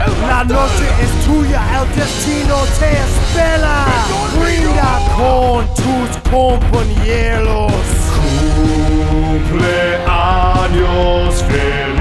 La noche es tuya, el destino te espera. Brinda con tus compañeros. Cumpleaños feliz.